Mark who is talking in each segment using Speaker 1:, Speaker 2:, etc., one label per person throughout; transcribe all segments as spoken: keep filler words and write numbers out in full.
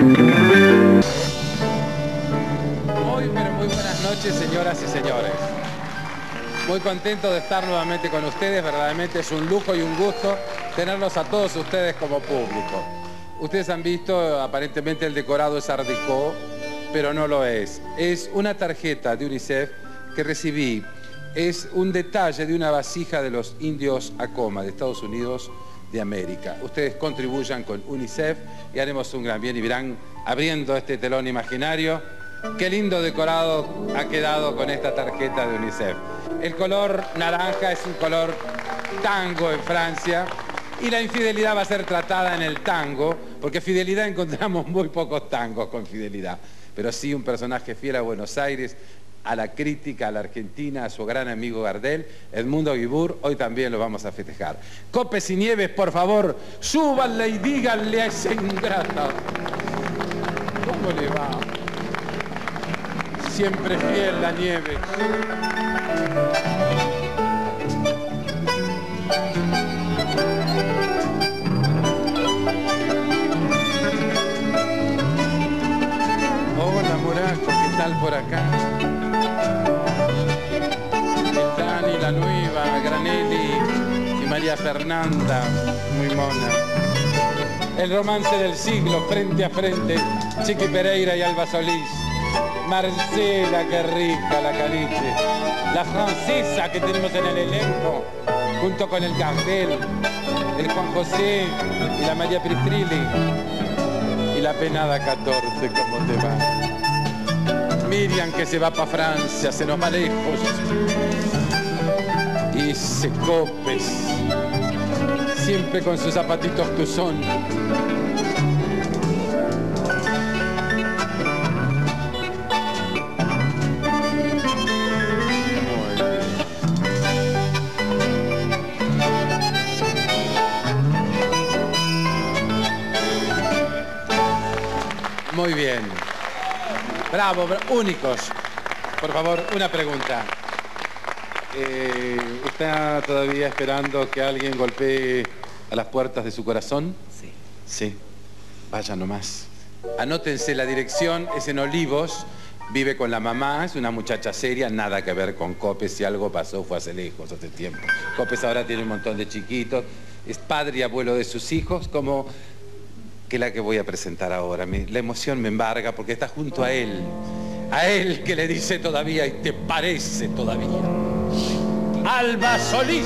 Speaker 1: Muy, pero muy buenas noches, señoras y señores. Muy contento de estar nuevamente con ustedes. Verdaderamente es un lujo y un gusto tenerlos a todos ustedes como público. Ustedes han visto, aparentemente el decorado es Art Deco, pero no lo es. Es una tarjeta de UNICEF que recibí. Es un detalle de una vasija de los indios Acoma, de Estados Unidos de América. Ustedes contribuyan con UNICEF y haremos un gran bien y verán, abriendo este telón imaginario, qué lindo decorado ha quedado con esta tarjeta de UNICEF. El color naranja es un color tango en Francia y la infidelidad va a ser tratada en el tango, porque fidelidad encontramos muy pocos tangos con fidelidad, pero sí un personaje fiel a Buenos Aires, a la crítica, a la Argentina, a su gran amigo Gardel, Edmundo Guibur, hoy también lo vamos a festejar. Copes y Nieves, por favor, súbanle y díganle a ese ingrato. ¿Cómo le va? Siempre fiel la Nieve. Hola Moraco, ¿qué tal por acá? La Nueva, Granelli y María Fernanda, muy mona. El romance del siglo, frente a frente, Chiqui Pereira y Alba Solís. Marcela, qué rica la caliche. La francesa que tenemos en el elenco, junto con el Cartel, el Juan José y la María Pristrilli. Y la penada catorce, ¿cómo te va? Miriam, que se va para Francia, se nos va lejos. Y se Copes, siempre con sus zapatitos tuzón. Muy bien. Bravo, bravo, únicos. Por favor, una pregunta. Eh, ¿Está todavía esperando que alguien golpee a las puertas de su corazón?
Speaker 2: Sí.
Speaker 1: Sí. Vaya nomás. Anótense la dirección, es en Olivos. Vive con la mamá, es una muchacha seria, nada que ver con Copes. Si algo pasó fue hace lejos, hace tiempo. Copes ahora tiene un montón de chiquitos. Es padre y abuelo de sus hijos, como que la que voy a presentar ahora. Me, la emoción me embarga porque está junto a él. A él que le dice todavía, y te parece todavía. Alba Solís.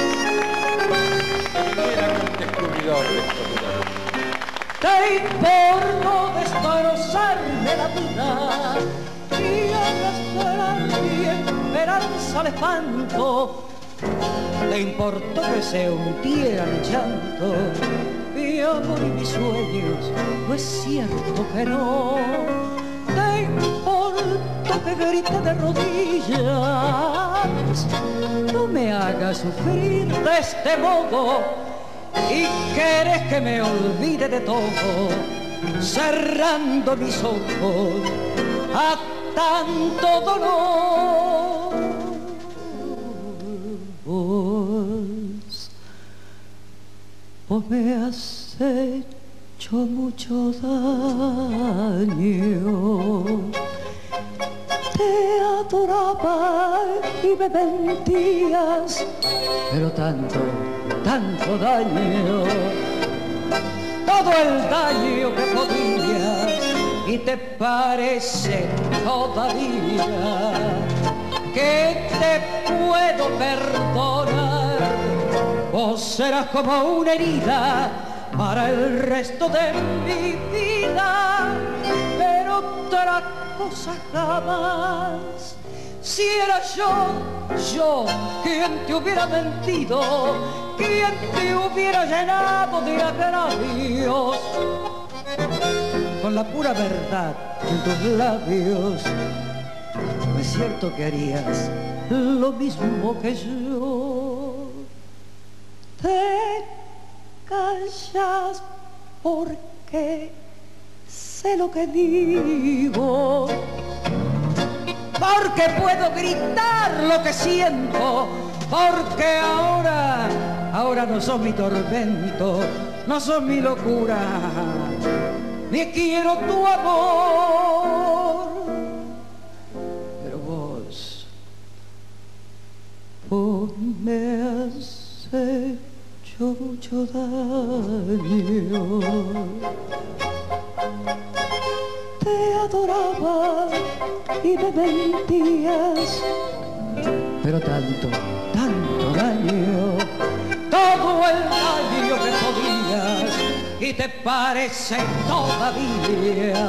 Speaker 1: Era un descubridor de esto.
Speaker 3: Te importo destrozarme la vida y arrastrar mi esperanza al espanto. Te importó que se hundiera en llanto mi amor y mis sueños, no es cierto que no. Te importó que grite de rodillas, no me hagas sufrir de este modo. Y quieres que me olvide de todo, cerrando mis ojos a tanto dolor. Vos, vos me has hecho mucho daño. Te adoraba y me mentías, pero tanto, tanto daño, todo el daño que podías, y te parece todavía que te puedo perdonar. Vos serás como una herida para el resto de mi vida, pero otra cosa jamás. Si era yo, yo, quien te hubiera mentido, quien te hubiera llenado de agravios, con la pura verdad en tus labios, ¿no es cierto que harías lo mismo que yo? Te callas porque sé lo que digo, porque puedo gritar lo que siento, porque ahora, ahora no sos mi tormento, no sos mi locura, ni quiero tu amor. Pero vos, vos me has hecho mucho daño. Te adoraba y me mentías, pero tanto, tanto daño, todo el daño que podías, y te parece todavía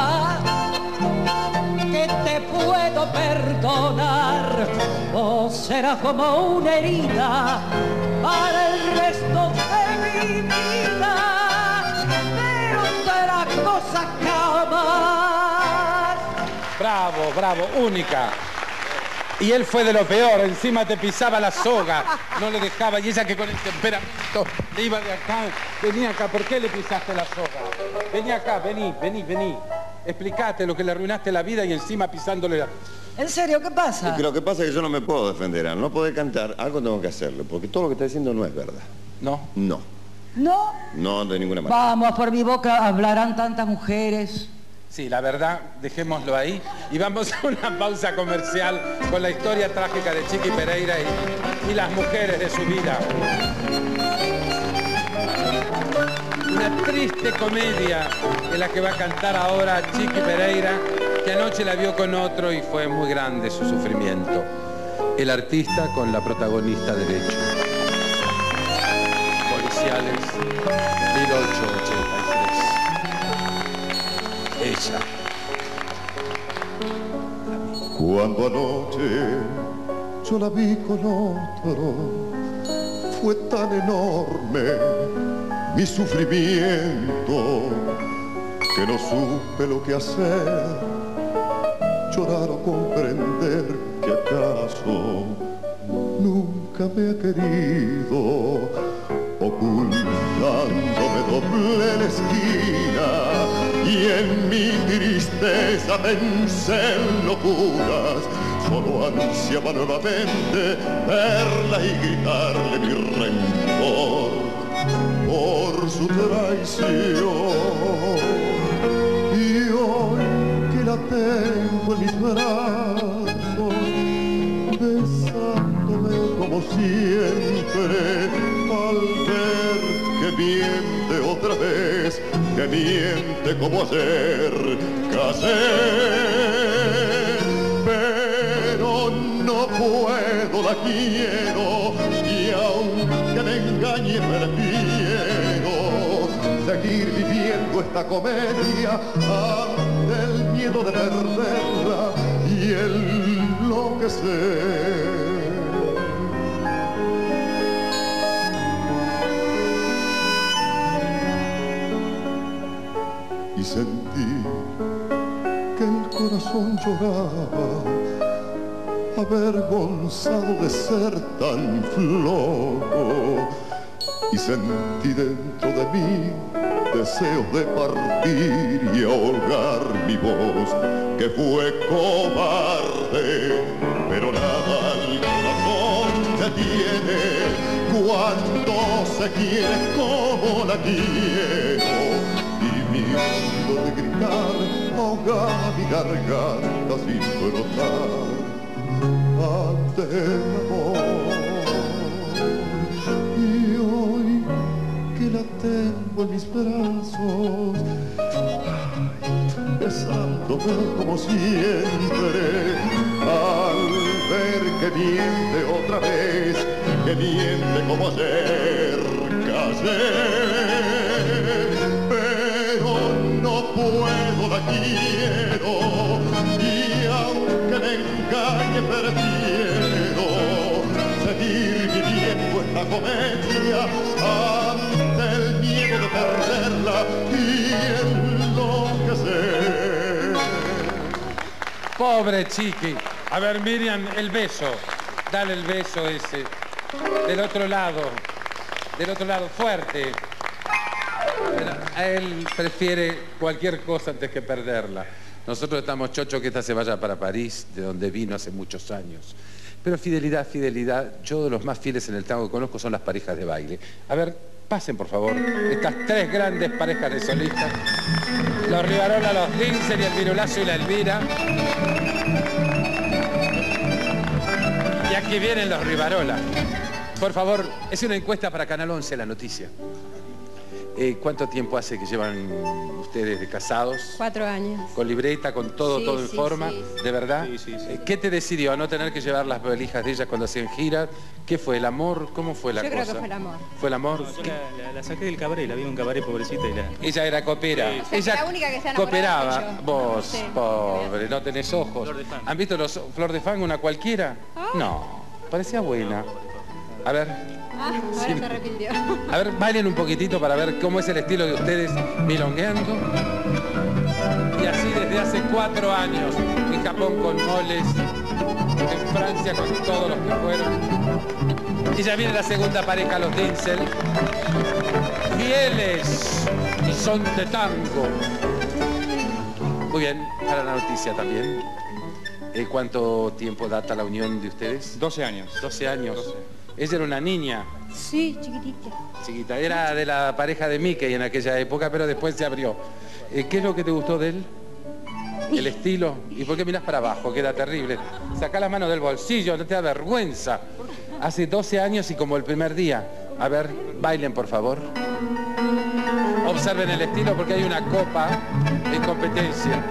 Speaker 3: que te puedo perdonar. Vos serás como una herida para el resto de mi vida, pero será cosa jamás.
Speaker 1: Bravo, bravo, única. Y él fue de lo peor, encima te pisaba la soga, no le dejaba, y ella que con el temperamento le iba de acá, venía acá, ¿por qué le pisaste la soga? Vení acá, vení, vení, vení. Explicate lo que le arruinaste la vida y encima pisándole la...
Speaker 3: ¿En serio? ¿Qué pasa?
Speaker 2: Es que lo que pasa es que yo no me puedo defender. Al no poder cantar, algo tengo que hacerlo, porque todo lo que está diciendo no es verdad.
Speaker 1: ¿No?
Speaker 2: No.
Speaker 3: ¿No?
Speaker 2: No, de ninguna manera.
Speaker 3: Vamos, por mi boca hablarán tantas mujeres.
Speaker 1: Sí, la verdad, dejémoslo ahí. Y vamos a una pausa comercial con la historia trágica de Chiqui Pereira y, y las mujeres de su vida. Una triste comedia en la que va a cantar ahora Chiqui Pereira, que anoche la vio con otro y fue muy grande su sufrimiento. El artista con la protagonista derecho. Policiales, mil ochocientos ochenta y tres. Ella.
Speaker 4: Cuando anoche yo la vi con otro, fue tan enorme mi sufrimiento que no supe lo que hacer, llorar o comprender que acaso nunca me ha querido. Ocultándome doblé la esquina y en mi tristeza pensé en locuras. Solo ansiaba nuevamente verla y gritarle mi rencor por su traición. Y hoy que la tengo en mis brazos, besándome como siempre, al ver que miente otra vez, que miente como ayer, casé. Pero no puedo, la quiero, y aunque me engañe prefiero seguir viviendo esta comedia ante el miedo de perderla y enloquecer. Y sentí que el corazón lloraba, avergonzado de ser tan flojo. Y sentí dentro de mí deseo de partir y ahogar mi voz, que fue cobarde, pero nada al corazón detiene cuando se quiere como la quiero. Mi miedo de gritar ahogaba mi garganta sin brotar ante el amor. Y hoy que la tengo en mis brazos, ay, besándome como siempre, al ver que miente otra vez, que miente como ayer, casé. No puedo, la quiero, y aunque me engañe prefiero seguir viviendo esta comedia ante el miedo de perderla y enloquecer.
Speaker 1: Pobre Chiqui. A ver, Miriam, el beso. Dale el beso ese. Del otro lado. Del otro lado, fuerte. A él prefiere cualquier cosa antes que perderla. Nosotros estamos chochos que esta se vaya para París, de donde vino hace muchos años. Pero fidelidad, fidelidad, yo de los más fieles en el tango que conozco son las parejas de baile. A ver, pasen por favor, estas tres grandes parejas de solistas. Los Rivarola, los Dinsel y el Virulazo y la Elvira. Y aquí vienen los Rivarola. Por favor, es una encuesta para Canal once, La Noticia. Eh, ¿Cuánto tiempo hace que llevan ustedes de casados?
Speaker 5: Cuatro años.
Speaker 1: ¿Con libreta, con todo,
Speaker 5: Sí,
Speaker 1: todo en
Speaker 5: sí,
Speaker 1: forma?
Speaker 5: sí, sí.
Speaker 1: ¿De verdad?
Speaker 6: Sí, sí, sí.
Speaker 1: Eh, ¿Qué te decidió a no tener que llevar las valijas de ellas cuando hacían giras? ¿Qué fue? ¿El amor? ¿Cómo fue la
Speaker 5: Yo
Speaker 1: cosa?
Speaker 5: creo que fue el amor.
Speaker 1: ¿Fue el amor?
Speaker 6: Yo la, la- la saqué del cabaret, la vi en un cabaret pobrecita y la...
Speaker 1: Ella era copera.
Speaker 5: O sea,
Speaker 1: Ella
Speaker 5: la única que se ha enamorado
Speaker 1: cooperaba.
Speaker 5: soy yo.
Speaker 1: Vos,
Speaker 5: Sí.
Speaker 1: pobre, no tenés ojos.
Speaker 6: Flor de Fang.
Speaker 1: ¿Han visto los Flor de Fang, una cualquiera?
Speaker 5: Ah.
Speaker 1: No, parecía buena. A ver,
Speaker 5: Ah, ahora
Speaker 1: Sí.
Speaker 5: se arrepintió.
Speaker 1: a ver, bailen un poquito para ver cómo es el estilo de ustedes milongueando. Y así desde hace cuatro años, en Japón con moles, en Francia con todos los que fueron. Y ya viene la segunda pareja, los Dinsel. Fieles y son de tango. Muy bien, para la noticia también. Eh, ¿Cuánto tiempo data la unión de ustedes?
Speaker 6: doce años.
Speaker 1: doce años. Ella era una niña
Speaker 5: Sí, chiquitita.
Speaker 1: chiquita. Era de la pareja de Mickey en aquella época, pero después se abrió. Eh, ¿Qué es lo que te gustó de él? ¿El estilo? ¿Y por qué mirás para abajo? Queda terrible. Sacá la mano del bolsillo, no te da vergüenza. Hace doce años y como el primer día. A ver, bailen por favor. Observen el estilo porque hay una copa en competencia.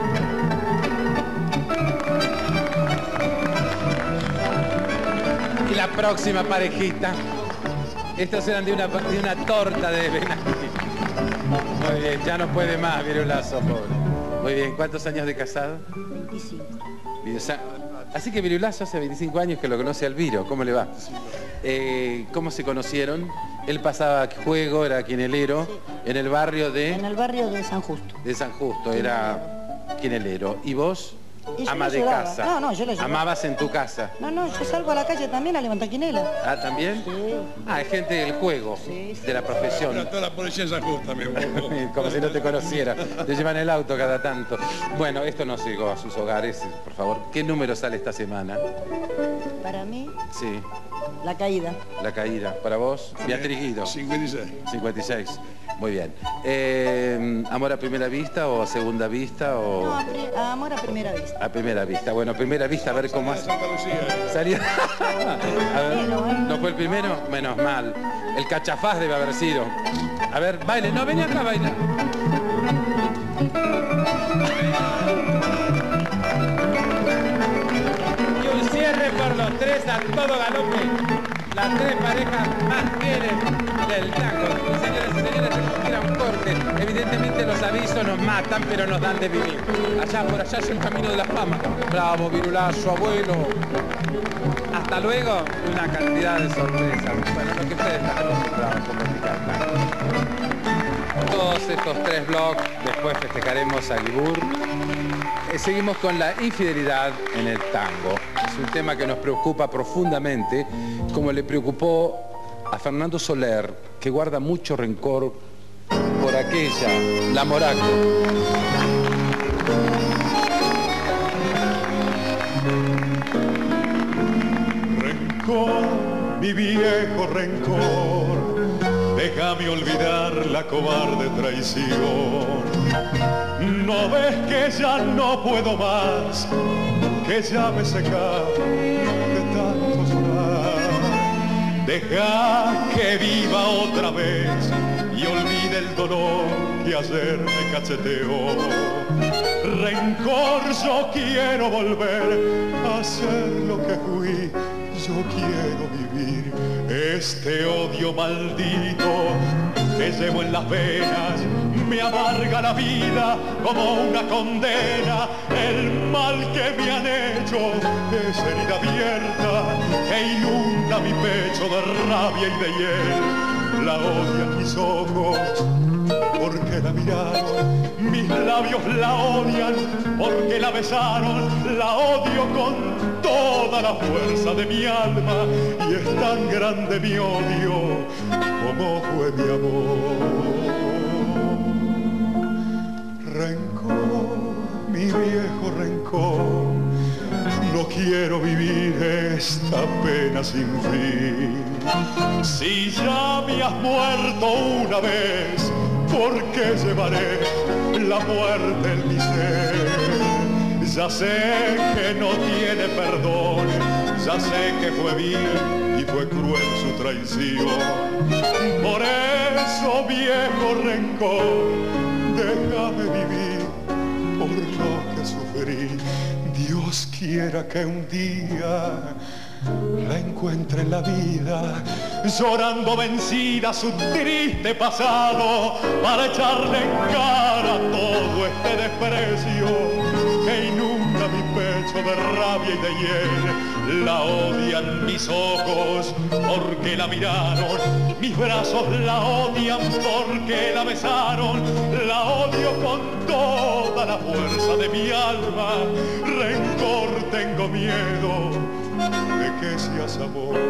Speaker 1: Y la próxima parejita. Estos eran de una, de una torta de Benaki. Muy bien, ya no puede más, Virulazo, pobre. Muy bien, ¿cuántos años de casado?
Speaker 5: veinticinco.
Speaker 1: O sea, así que Virulazo hace veinticinco años que lo conoce al Viro. ¿Cómo le va? Eh, ¿Cómo se conocieron? Él pasaba juego, era quinelero, en el barrio de,
Speaker 7: En el barrio de San Justo.
Speaker 1: de San Justo, era quinelero. ¿Y vos?
Speaker 7: Y yo
Speaker 1: Ama
Speaker 7: la
Speaker 1: de
Speaker 7: llevaba.
Speaker 1: casa.
Speaker 7: No, no, yo la llevaba.
Speaker 1: Amabas en tu casa.
Speaker 7: No, no, yo salgo a la calle también a levantar quinela.
Speaker 1: Ah, ¿también?
Speaker 7: Sí.
Speaker 1: Ah, es gente del juego,
Speaker 7: Sí, sí.
Speaker 1: de la profesión.
Speaker 8: Toda la policía en San Justo también.
Speaker 1: Como si no te conociera. Te llevan el auto cada tanto. Bueno, esto no llegó a sus hogares, por favor. ¿Qué número sale esta semana?
Speaker 7: Para mí,
Speaker 1: Sí,
Speaker 7: la caída.
Speaker 1: la caída. Para vos, Beatriz Guido.
Speaker 8: cincuenta y seis.
Speaker 1: cincuenta y seis. Muy bien. Eh, ¿Amor a primera vista o a segunda vista o
Speaker 7: No, a, pri- a amor a primera vista.
Speaker 1: a primera vista? Bueno, a primera vista, a ver cómo hace.
Speaker 8: Santa Lucía.
Speaker 1: Salió. A ver, ¿no fue el primero? Menos mal. El cachafaz debe haber sido. A ver, baile. No, ven acá a bailar. Y un cierre por los tres a todo galope. Las tres parejas más fieles del tango. Señoras y señores, tenemos que ir a un corte. Evidentemente los avisos nos matan, pero nos dan de vivir. Allá por allá es el camino de la fama. Bravo, Virulazo, abuelo. Hasta luego, una cantidad de sorpresas. Bueno, lo que ustedes están acostumbrados con practicar tango. Todos estos tres blogs, después festejaremos a Libur. Eh, seguimos con la infidelidad en el tango. Es un tema que nos preocupa profundamente, como le preocupó a Fernando Soler, que guarda mucho rencor por aquella, la Moraco.
Speaker 4: Rencor, mi viejo rencor, déjame olvidar la cobarde traición. No ves que ya no puedo más, que ya me he secado de tanto llorar. Deja que viva otra vez y olvide el dolor que ayer me cacheteó. Rencor, yo quiero volver a ser lo que fui, yo quiero vivir este odio maldito que llevo en las venas, me amarga la vida como una condena. El mal que me han hecho es herida abierta que inunda mi pecho de rabia y de hiel. La odian mis ojos porque la miraron, mis labios la odian porque la besaron. La odio con toda la fuerza de mi alma y es tan grande mi odio como fue mi amor. Rencor, mi viejo rencor, no quiero vivir esta pena sin fin. Si ya me has muerto una vez, ¿por qué llevaré la muerte en mi ser. Ya sé que no tiene perdón, ya sé que fue vil y fue cruel su traición. Por eso, viejo rencor, déjame vivir por lo que sufrí. Dios quiera que un día la encuentre en la vida, llorando vencida su triste pasado, para echarle en cara todo este desprecio que inunda mi pecho de rabia y de hiel. La odian mis ojos porque la miraron, mis brazos la odian porque la besaron. La odio con toda la fuerza de mi alma, rencor tengo miedo de que seas amor.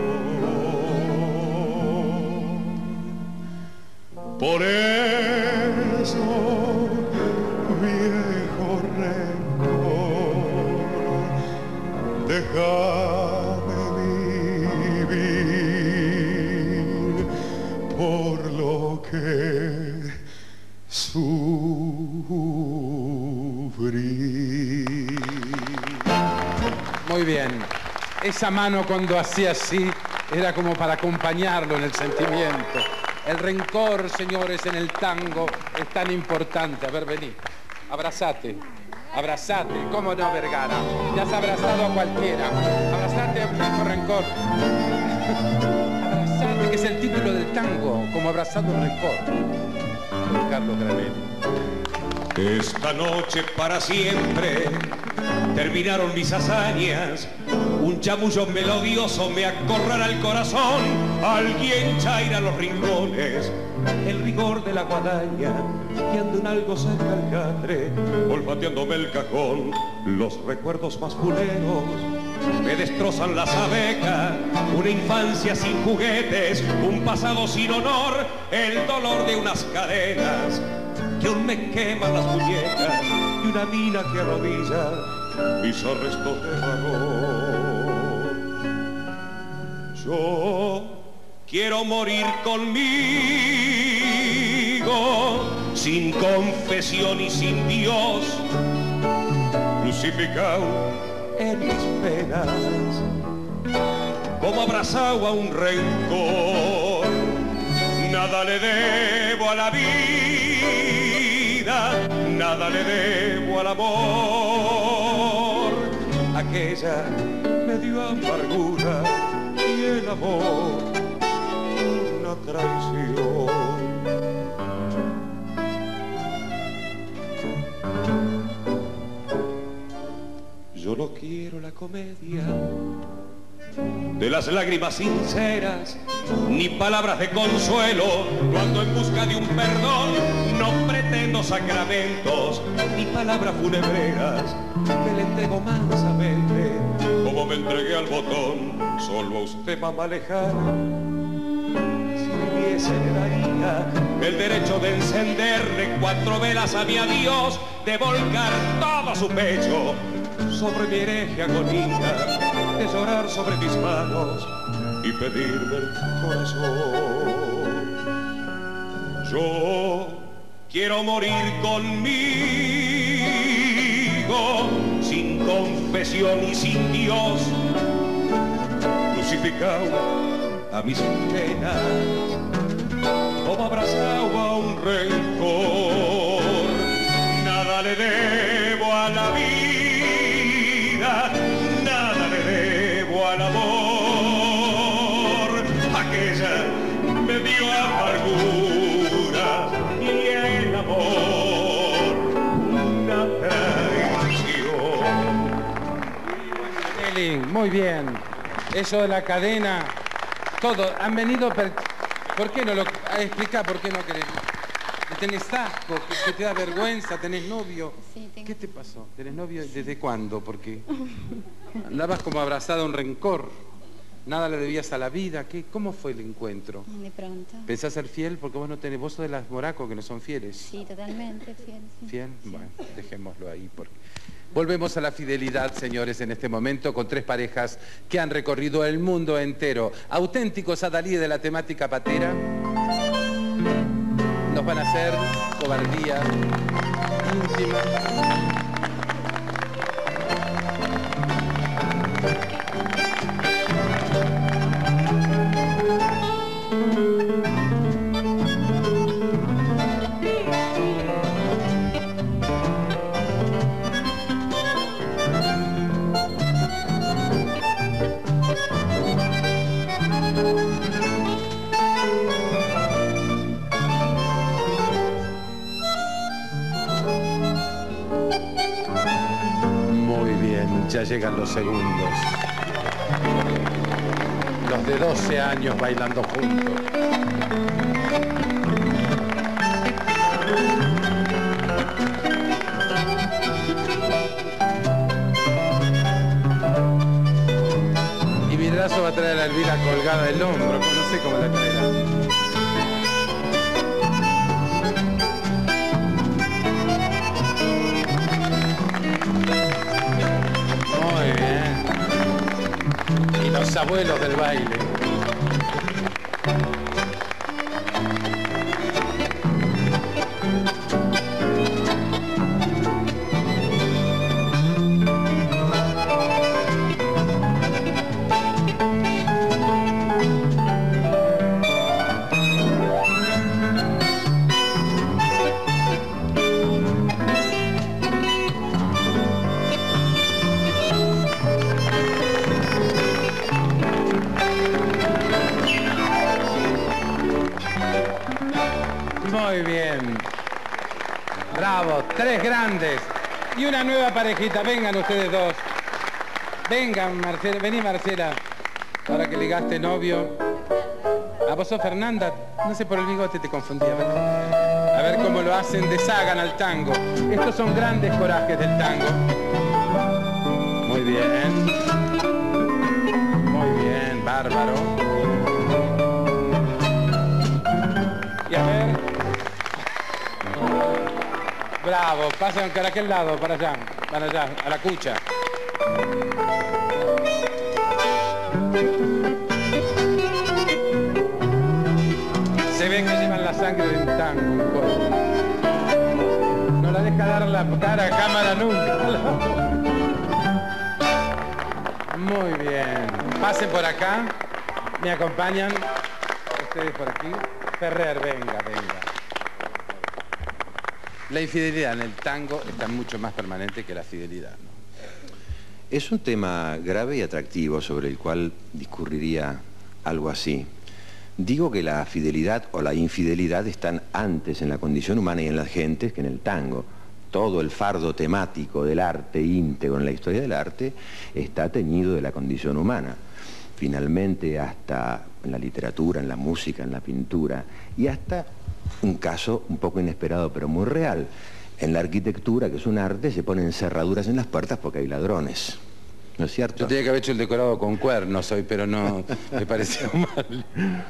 Speaker 4: Por eso, viejo rencor, déjame vivir por lo que sufrí.
Speaker 1: Muy bien. Esa mano cuando hacía así era como para acompañarlo en el sentimiento. El rencor, señores, en el tango es tan importante. A ver, vení. Abrazate. Abrazate. ¿Cómo no, Vergara? Ya has abrazado a cualquiera. Abrazate, viejo rencor. Abrazate, que es el título del tango, como abrazado el rencor. Carlos Granelli.
Speaker 9: Esta noche para siempre terminaron mis hazañas. Un chamullo melodioso me acorrala el corazón. Alguien chaira los rincones, el rigor de la guadaña, y ando en algo cerca al catre, olfateándome el cajón. Los recuerdos más fuleros me destrozan las abejas. Una infancia sin juguetes, un pasado sin honor, el dolor de unas cadenas que aún me queman las muñecas, y una mina que arrodilla mis arrestos de valor. Yo quiero morir conmigo, sin confesión y sin Dios, crucificado en mis penas, como abrazado a un rencor. Nada le debo a la vida, nada le debo al amor. Aquella me dio amargura y el amor una traición. Yo no quiero la comedia de las lágrimas sinceras, ni palabras de consuelo cuando en busca de un perdón. No pretendo sacramentos ni palabras funebreras, me le entrego mansamente como me entregué al botón. Solo a usted, mamá lejana, si viviese le daría el derecho de encenderle cuatro velas a mi adiós, de volcar todo su pecho sobre mi hereje agonía, de llorar sobre mis manos y pedirme el corazón. Yo quiero morir conmigo, sin confesión y sin Dios, crucificado a mis penas, como abrazado a un rencor. Nada le debo a la vida, nada le debo al amor. Aquella me dio amargura y el amor una traición.
Speaker 1: Muy bien. Eso de la cadena, todo. Han venido... Per... ¿Por qué no lo... Explica por qué no querés... ¿Tenés asco? ¿Que te da vergüenza? ¿Tenés novio?
Speaker 5: Sí, tengo.
Speaker 1: ¿Qué te pasó? ¿Tenés novio? ¿Desde cuándo? Porque andabas como abrazada a un rencor. Nada le debías a la vida. ¿Qué? ¿Cómo fue el encuentro?
Speaker 5: De pronto.
Speaker 1: ¿Pensás ser fiel? Porque vos no tenés... Vos sos de las moracos que no son fieles.
Speaker 5: Sí, totalmente fiel. Sí.
Speaker 1: ¿Fiel?
Speaker 5: Sí.
Speaker 1: Bueno, dejémoslo ahí. Porque... Volvemos a la fidelidad, señores, en este momento, con tres parejas que han recorrido el mundo entero. Auténticos adalí de la temática patera. Nos sepan hacer cobardías íntimas. Ya llegan los segundos. Los de doce años bailando juntos. Y mi brazo va a traer a Elvira colgada del hombro, no sé cómo la traerá. Los abuelos del baile. Muy bien. Bravo, tres grandes. Y una nueva parejita. Vengan ustedes dos. Vengan, Marcela. Vení, Marcela. Ahora que ligaste novio. ¿A vos sos Fernanda? No sé, por el bigote te confundí. A ver, a ver cómo lo hacen. Deshagan al tango. Estos son grandes corajes del tango. Muy bien. Muy bien, bárbaro. Y a ver. Bravo, pasen para aquel lado, para allá, para allá, a la cucha. Se ve que llevan la sangre de un tango, un poco. No la deja dar la cara a cámara nunca. Muy bien. Pasen por acá, me acompañan. Ustedes por aquí. Ferrer, venga, venga. La infidelidad en el tango está mucho más permanente que la fidelidad, ¿no?
Speaker 10: Es un tema grave y atractivo sobre el cual discurriría algo así. Digo que la fidelidad o la infidelidad están antes en la condición humana y en las gentes que en el tango. Todo el fardo temático del arte íntegro en la historia del arte está teñido de la condición humana. Finalmente, hasta en la literatura, en la música, en la pintura y hasta un caso un poco inesperado pero muy real. En la arquitectura, que es un arte, se ponen cerraduras en las puertas porque hay ladrones. ¿No es cierto?
Speaker 1: Yo tenía que haber hecho el decorado con cuernos hoy, pero no, me pareció mal.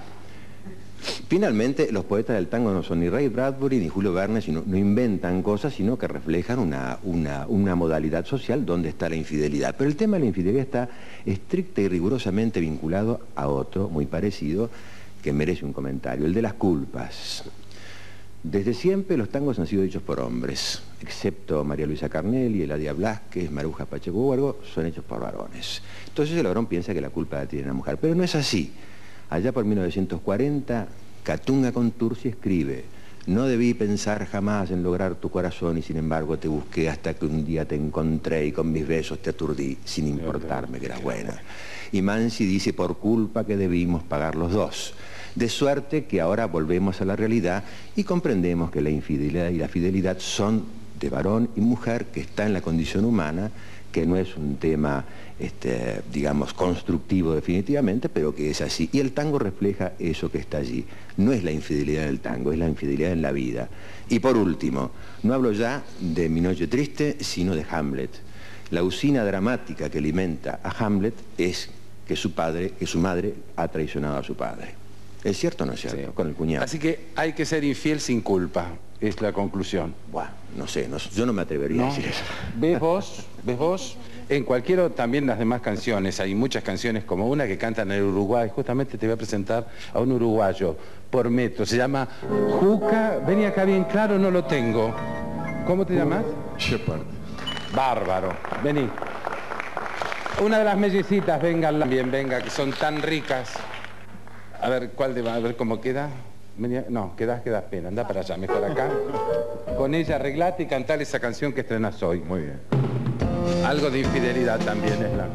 Speaker 10: Finalmente, los poetas del tango no son ni Ray Bradbury ni Julio Verne, sino, no inventan cosas, sino que reflejan una, una, una modalidad social donde está la infidelidad. Pero el tema de la infidelidad está estricta y rigurosamente vinculado a otro muy parecido que merece un comentario, el de las culpas. Desde siempre los tangos han sido hechos por hombres, excepto María Luisa Carnelli, Eladia Blasquez, Maruja Pacheco Huergo, son hechos por varones. Entonces el varón piensa que la culpa la tiene la mujer, pero no es así. Allá por mil novecientos cuarenta, Catunga Contursi escribe: no debí pensar jamás en lograr tu corazón y sin embargo te busqué hasta que un día te encontré y con mis besos te aturdí sin importarme que eras buena. Y Mansi dice: por culpa que debimos pagar los dos. De suerte que ahora volvemos a la realidad y comprendemos que la infidelidad y la fidelidad son de varón y mujer, que está en la condición humana, que no es un tema, este, digamos, constructivo definitivamente, pero que es así. Y el tango refleja eso que está allí. No es la infidelidad en el tango, es la infidelidad en la vida. Y por último, no hablo ya de Mi noche triste, sino de Hamlet. La usina dramática que alimenta a Hamlet es que su padre, que su madre ha traicionado a su padre. ¿Es cierto o no es cierto? Sí. Con el cuñado.
Speaker 1: Así que hay que ser infiel sin culpa, es la conclusión.
Speaker 10: Buah, no sé, no, yo no me atrevería
Speaker 1: no.
Speaker 10: a decir eso.
Speaker 1: ¿Ves vos? ¿Ves vos? En cualquiera, también las demás canciones, hay muchas canciones como una que cantan en el Uruguay, justamente te voy a presentar a un uruguayo por metro, se llama Juca, vení acá bien claro, no lo tengo. ¿Cómo te llamas?
Speaker 11: Shepard.
Speaker 1: Bárbaro, vení. Una de las mellicitas, venga también, venga, que son tan ricas. A ver, ¿cuál de, a ver cómo queda? Vení, no, quedás, quedás pena, anda para allá, mejor acá. Con ella arreglate y cantale esa canción que estrenas hoy.
Speaker 11: Muy bien.
Speaker 1: Algo de infidelidad también es la...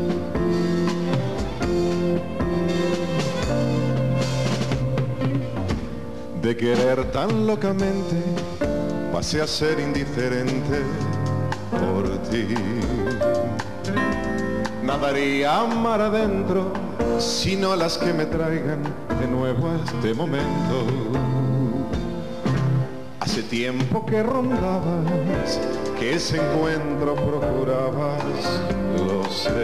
Speaker 11: De querer tan locamente pasé a ser indiferente por ti. Nadaría mar adentro, sino las que me traigan de nuevo a este momento. Hace tiempo que rondabas, que ese encuentro procurabas, lo sé.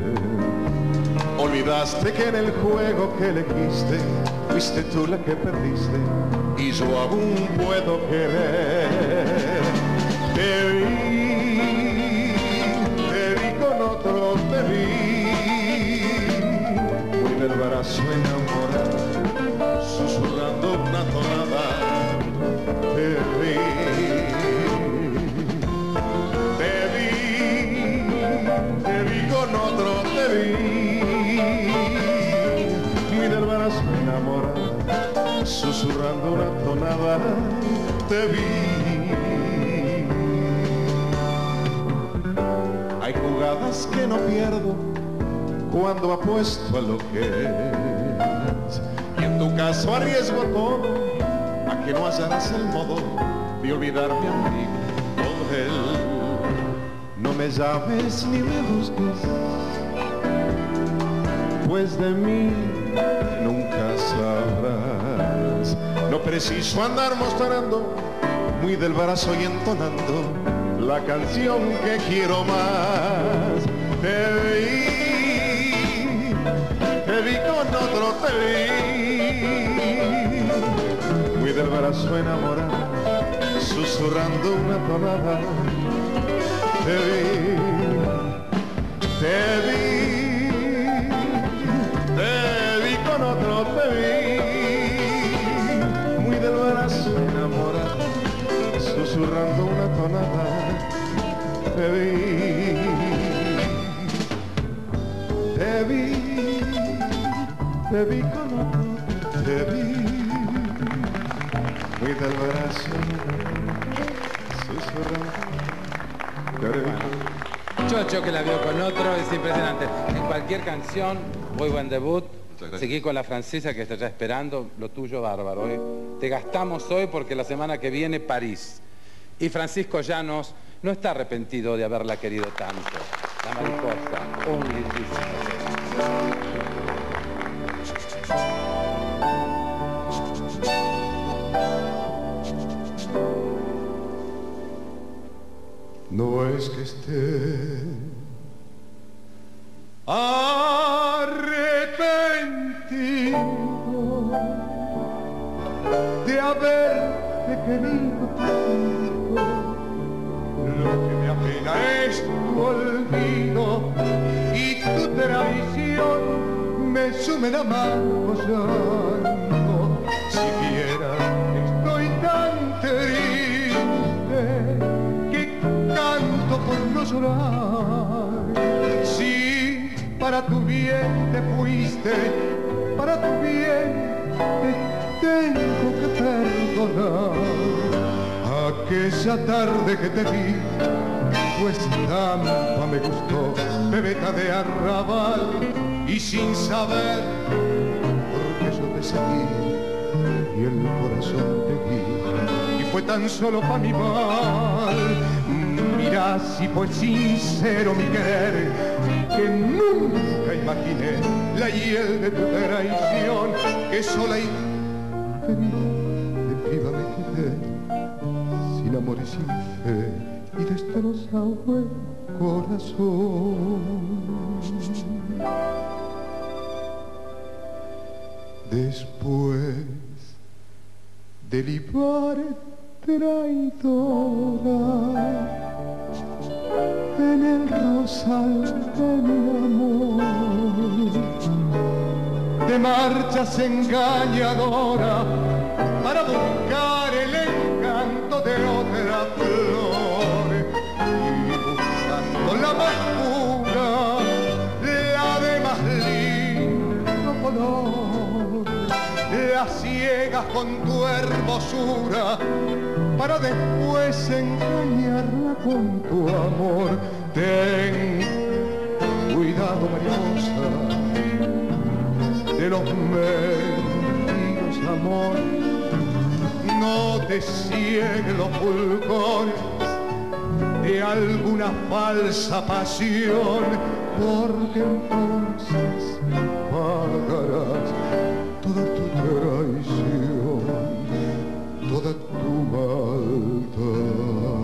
Speaker 11: Olvidaste que en el juego que elegiste fuiste tú la que perdiste y yo aún puedo querer. Te vi, te vi con otro, te vi, muy del brazo enamorado, susurrando una tonada. Te vi, te vi, te vi con otro, te vi, muy del brazo enamorado, susurrando una tonada, te vi. Hay jugadas que no pierdo cuando apuesto a lo que es, y en tu caso arriesgo todo a que no hallarás el modo de olvidarme a mí por él. No me llames ni me busques, pues de mí nunca sabrás. No preciso andar mostrando muy del brazo y entonando la canción que quiero más. Te vi, te vi con otro, te vi, muy del brazo enamorado, susurrando una tonada. Te vi, te vi, te vi con otro, te vi, muy del brazo enamorado, susurrando una tonada. Te vi, te vi, te vi con otro, te vi, muy del brazo, susurrando.
Speaker 1: Chocho que la vio con otro, es impresionante. En cualquier canción, muy buen debut. Seguí con la francesa que está ya esperando, lo tuyo bárbaro. ¿eh? Te gastamos hoy porque la semana que viene París. Y Francisco Llanos no está arrepentido de haberla querido tanto. La mariposa, un lindísimo.
Speaker 11: No es que esté arrepentido de haberte querido tanto. Lo que me apena es tu olvido y tu traición me sumen amargo llanto. Siquiera estoy tan triste que canto por no llorar. Si para tu bien te fuiste, para tu bien te tengo que perdonar. Aquella tarde que te vi, tu estampa me gustó, bebeta de arrabal, y sin saber por qué yo te seguí y el corazón te di, y fue tan solo pa' mi mal. Mira si fue sincero mi querer, que nunca imaginé la hiel de tu traición, que sola y de viva me quedé, sin amor y sin fe, y destrozado el corazón. Después de libar traidora en el rostro sal de mi amor. Te marchas engañadora para buscar el encanto de otra flor y buscando la más pura, la de más lindo color, la ciegas con tu hermosura para después engañarla con tu amor. Ten cuidado, mariposa, de los mendigos, amor, no te cieguen los fulgores de alguna falsa pasión, porque entonces pagarás toda tu traición, toda tu maldad.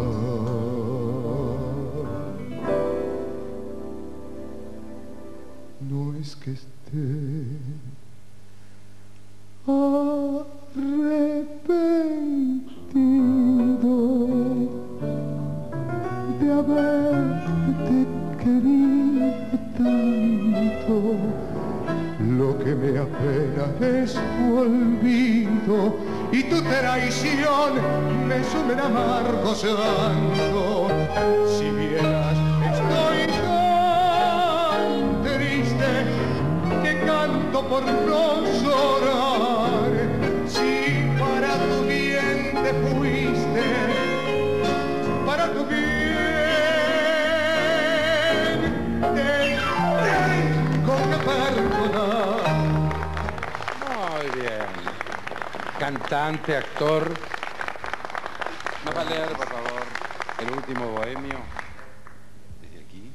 Speaker 11: No es que esté arrepentido de haberte querido tanto. Lo que me apena es tu olvido y tu traición me sume en amargos llantos. Si vieras, estoy tan triste que canto por no llorar. Si para tu bien te fuiste, para tu bien te tengo que perdonar.
Speaker 1: Muy bien. Cantante, actor. ¿Nos va a leer, por favor, el último bohemio? Desde aquí.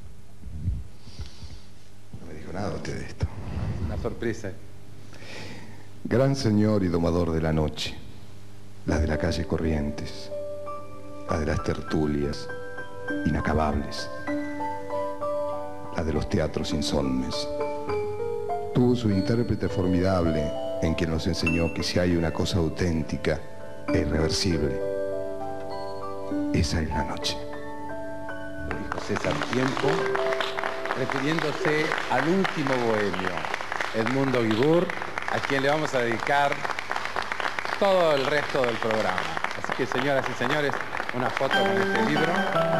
Speaker 11: No me dijo nada usted de esto.
Speaker 1: Una sorpresa.
Speaker 11: Gran señor y domador de la noche, la de la calle Corrientes, la de las tertulias inacabables, la de los teatros insomnes. Tuvo su intérprete formidable en quien nos enseñó que si hay una cosa auténtica e irreversible, esa es la noche.
Speaker 1: Lo dijo César Tiempo, refiriéndose al último bohemio, Edmundo Guibur, a quien le vamos a dedicar todo el resto del programa. Así que, señoras y señores, una foto con este libro.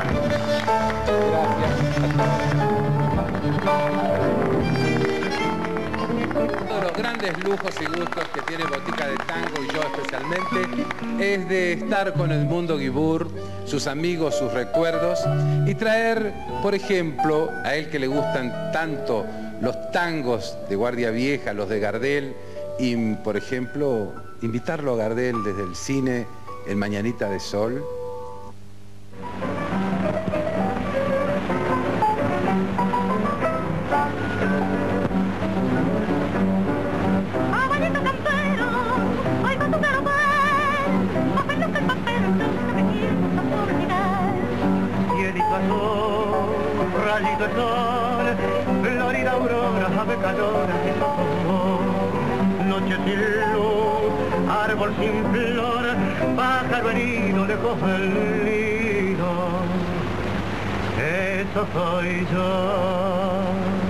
Speaker 1: Gracias. Uno de los grandes lujos y gustos que tiene Botica de Tango, y yo especialmente, es de estar con Edmundo Guibur, sus amigos, sus recuerdos, y traer, por ejemplo, a él que le gustan tanto los tangos de Guardia Vieja, los de Gardel, y, por ejemplo, invitarlo a Gardel desde el cine en Mañanita de Sol.
Speaker 12: Rayito de sol, florida aurora, ave calora que sopor, noche sin luz, árbol sin flor, pájaro herido lejos del nido, eso soy yo.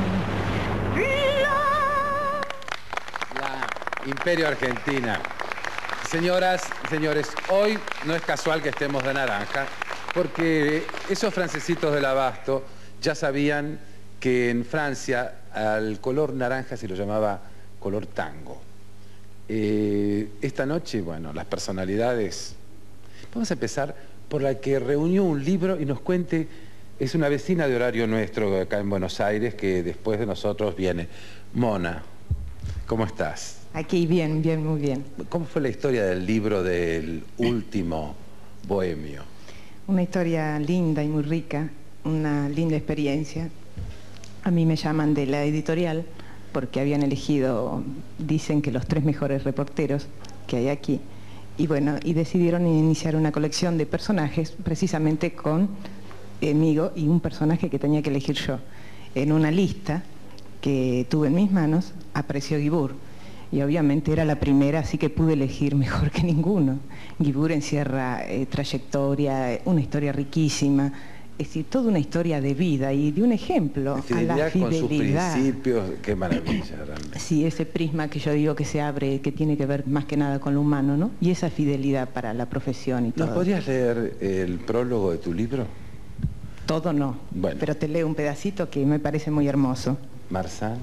Speaker 1: La Imperio Argentina. Señoras y señores, hoy no es casual que estemos de naranja, porque esos francesitos del Abasto ya sabían que en Francia al color naranja se lo llamaba color tango. Eh, esta noche, bueno, las personalidades... Vamos a empezar por la que reunió un libro y nos cuente, es una vecina de Horario Nuestro acá en Buenos Aires, que después de nosotros viene. Mona, ¿cómo estás?
Speaker 13: Aquí bien, bien, muy bien.
Speaker 1: ¿Cómo fue la historia del libro del último bohemio?
Speaker 13: Una historia linda y muy rica, una linda experiencia. A mí me llaman de la editorial porque habían elegido, dicen que los tres mejores reporteros que hay aquí, y bueno, y decidieron iniciar una colección de personajes precisamente conmigo y un personaje que tenía que elegir yo. En una lista que tuve en mis manos apareció Guibur, y obviamente era la primera, así que pude elegir mejor que ninguno. Guibur encierra eh, trayectoria, una historia riquísima, Es decir, toda una historia de vida y de un ejemplo a la
Speaker 1: Fidelidad con sus
Speaker 13: fidelidad.
Speaker 1: principios, qué maravilla realmente.
Speaker 13: Sí, ese prisma que yo digo que se abre, que tiene que ver más que nada con lo humano, ¿no? Y esa fidelidad para la profesión y todo.
Speaker 1: ¿Nos podrías leer el prólogo de tu libro?
Speaker 13: Todo no,
Speaker 1: Bueno.
Speaker 13: pero te leo un pedacito que me parece muy hermoso.
Speaker 1: Marsan.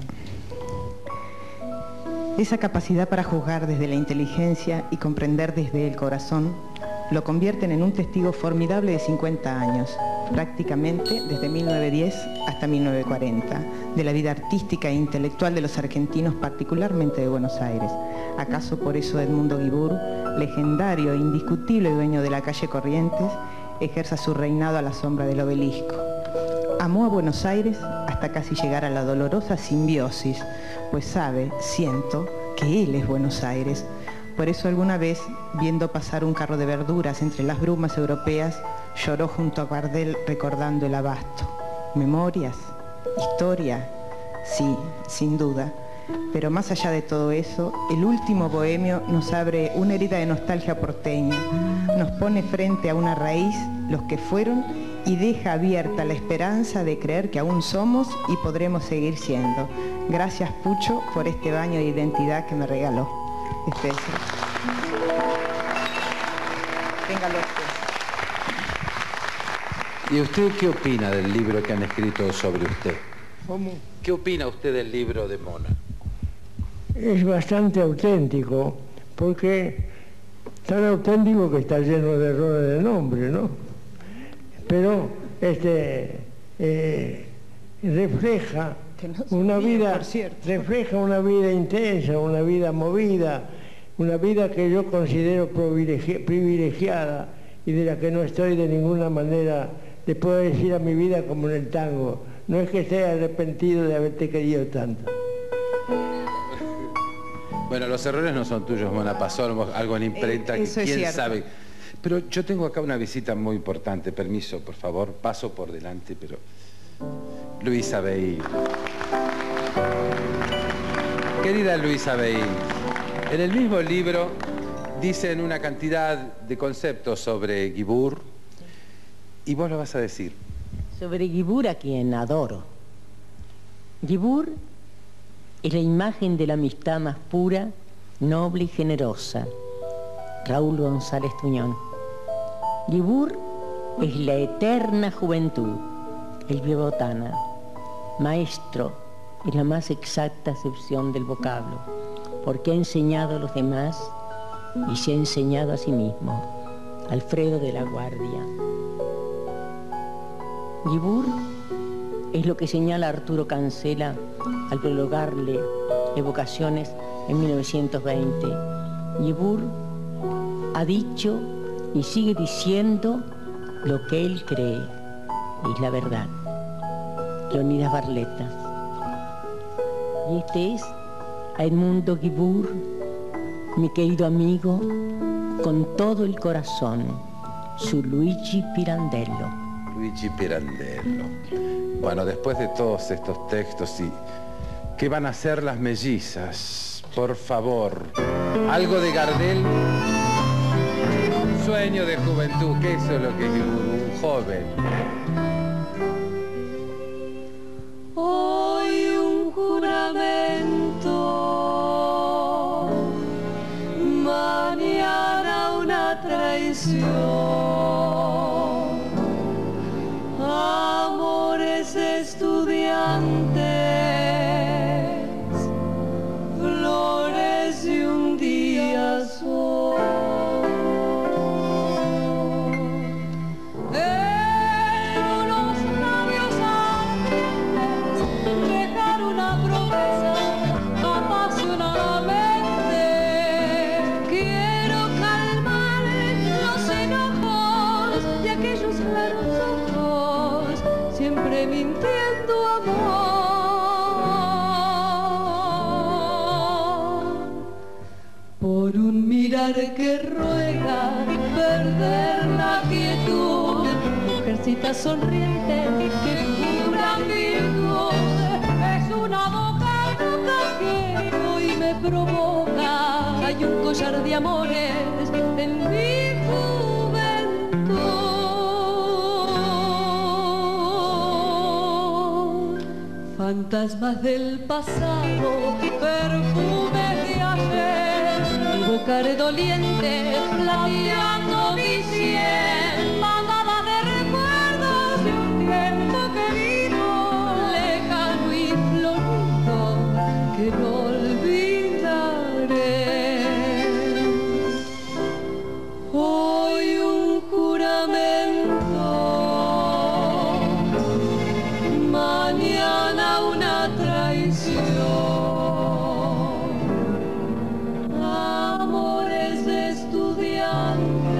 Speaker 13: Esa capacidad para juzgar desde la inteligencia y comprender desde el corazón lo convierten en un testigo formidable de cincuenta años, prácticamente desde mil novecientos diez hasta mil novecientos cuarenta, de la vida artística e intelectual de los argentinos, particularmente de Buenos Aires. ¿Acaso por eso Edmundo Guibur, legendario e indiscutible dueño de la calle Corrientes, ejerza su reinado a la sombra del obelisco? Amó a Buenos Aires hasta casi llegar a la dolorosa simbiosis, pues sabe, siento, que él es Buenos Aires. Por eso alguna vez, viendo pasar un carro de verduras entre las brumas europeas, lloró junto a Gardel recordando el abasto. ¿Memorias? ¿Historia? Sí, sin duda. Pero más allá de todo eso, el último bohemio nos abre una herida de nostalgia porteña, nos pone frente a una raíz, los que fueron, y deja abierta la esperanza de creer que aún somos y podremos seguir siendo. Gracias, Pucho, por este baño de identidad que me regaló. Este es. Téngalo usted.
Speaker 1: ¿Y usted qué opina del libro que han escrito sobre usted?
Speaker 14: ¿Cómo?
Speaker 1: ¿Qué opina usted del libro de Mona?
Speaker 14: Es bastante auténtico, porque tan auténtico que está lleno de errores de nombre, ¿no? Pero este eh, refleja una vida, refleja una vida intensa, una vida movida, una vida que yo considero privilegi privilegiada y de la que no estoy de ninguna manera, le puedo decir a mi vida como en el tango, no es que esté arrepentido de haberte querido tanto.
Speaker 1: Bueno, los errores no son tuyos, Mona, pasó algo en imprenta
Speaker 13: Eh,
Speaker 1: que
Speaker 13: eso es
Speaker 1: quién
Speaker 13: cierto.
Speaker 1: sabe. Pero yo tengo acá una visita muy importante, permiso, por favor, paso por delante, pero... Luisa Beil. Querida Luisa Beil, en el mismo libro dicen una cantidad de conceptos sobre Guibur y vos lo vas a decir.
Speaker 15: Sobre Guibur, a quien adoro. Guibur es la imagen de la amistad más pura, noble y generosa. Raúl González Tuñón. Guibur es la eterna juventud, el Botana. Maestro es la más exacta acepción del vocablo, porque ha enseñado a los demás y se ha enseñado a sí mismo. Alfredo de la Guardia. Guibur es lo que señala Arturo Cancela al prologarle Evocaciones en mil novecientos veinte. Guibur ha dicho y sigue diciendo lo que él cree, es la verdad. Leonidas Barletta. Y este es a Edmundo Guibur, mi querido amigo, con todo el corazón, su Luigi Pirandello.
Speaker 1: Luigi Pirandello. Bueno, después de todos estos textos, y ¿qué van a hacer las mellizas? Por favor, algo de Gardel. Sueño de juventud, que eso es lo que es un joven.
Speaker 3: Hoy un juramento, mañana una traición, amores estudiantes, flores de un día sol. Mintiendo amor, por un mirar que ruega perder la quietud, mujercita sonriente que jura virtud, es una boca loca que hoy me provoca, hay un collar de amores en mi juventud. fantasmas del pasado, perfumes de ayer, mi boca doliente, plateando mi ciel, manada de recuerdos de un tiempo querido, lejano y florido, que no olvidaré. Hoy un juramento, mañana una traición, amores de estudiantes,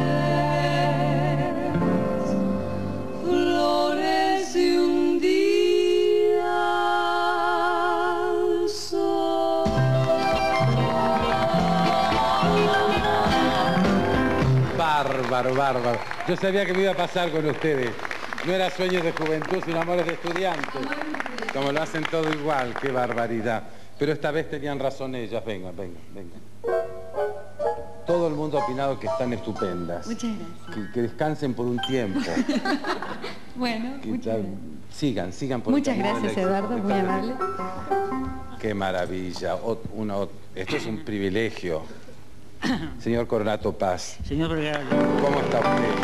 Speaker 3: flores de un día al sol.
Speaker 1: Bárbaro, bárbaro. Yo sabía que me iba a pasar con ustedes. No era sueños de juventud, sino amores de estudiantes. Como lo hacen todo igual, qué barbaridad. Pero esta vez tenían razón ellas. Vengan, vengan, vengan. Todo el mundo ha opinado que están estupendas.
Speaker 5: Muchas gracias.
Speaker 1: Que, que descansen por un tiempo.
Speaker 5: Bueno,
Speaker 1: Que
Speaker 5: muchas
Speaker 1: tal-
Speaker 5: gracias.
Speaker 1: Sigan, sigan por
Speaker 5: Muchas
Speaker 1: el camino
Speaker 5: gracias,
Speaker 1: del éxito.
Speaker 5: Eduardo, muy amable.
Speaker 1: Qué maravilla. Ot- una ot- Esto es un privilegio. Señor Coronato Paz.
Speaker 16: Señor Vergara,
Speaker 1: ¿Cómo está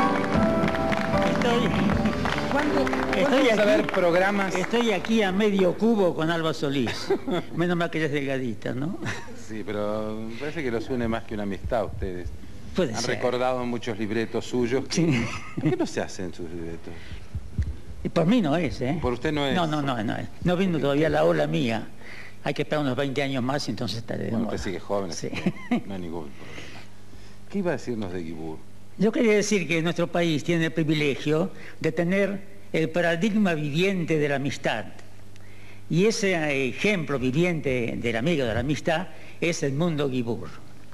Speaker 1: usted?
Speaker 16: estoy,
Speaker 1: ¿Cuándo,
Speaker 16: estoy,
Speaker 1: vamos a ver
Speaker 16: aquí,
Speaker 1: programas?
Speaker 16: estoy aquí a medio cubo con Alba Solís. Menos mal que ella es delgadita, ¿no?
Speaker 1: Sí, pero me parece que los une más que una amistad a ustedes.
Speaker 16: Puede
Speaker 1: Han
Speaker 16: ser.
Speaker 1: recordado muchos libretos suyos. Que,
Speaker 16: Sí.
Speaker 1: ¿Por qué no se hacen sus libretos?
Speaker 16: Y por mí no es, ¿eh?
Speaker 1: Por usted no es.
Speaker 16: No, no, no, no es. No vino todavía la ola mía. Hay que esperar unos veinte años más y entonces estaré de
Speaker 1: Bueno,
Speaker 16: moda.
Speaker 1: usted sigue joven,
Speaker 16: Sí.
Speaker 1: así que no hay ningún problema. ¿Qué iba a decirnos de Guibur?
Speaker 16: Yo quería decir que nuestro país tiene el privilegio de tener el paradigma viviente de la amistad. Y ese ejemplo viviente del amigo de la amistad es Edmundo Guibur.